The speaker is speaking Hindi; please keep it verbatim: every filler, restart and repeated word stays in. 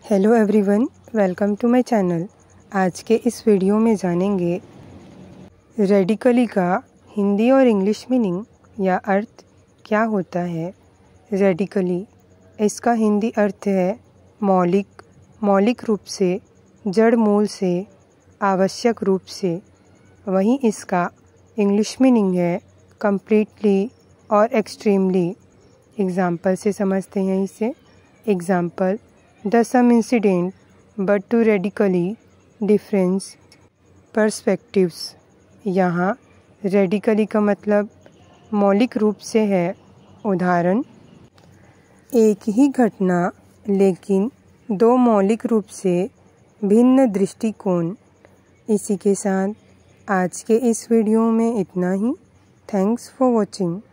Hello everyone, welcome to my channel. आज के इस वीडियो में जानेंगे रेडिकली का हिंदी और इंग्लिश मीनिंग या अर्थ क्या होता है। रेडिकली, इसका हिंदी अर्थ है मौलिक, मौलिक रूप से, जड़ मूल से, आवश्यक रूप से। वहीं इसका इंग्लिश मीनिंग है कम्प्लीटली और एक्सट्रीमली। एग्ज़ाम्पल से समझते हैं इसे। Example: The some incident, but to radically different perspectives। यहाँ रेडिकली का मतलब मौलिक रूप से है। उदाहरण: एक ही घटना लेकिन दो मौलिक रूप से भिन्न दृष्टिकोण। इसी के साथ आज के इस वीडियो में इतना ही। Thanks for watching.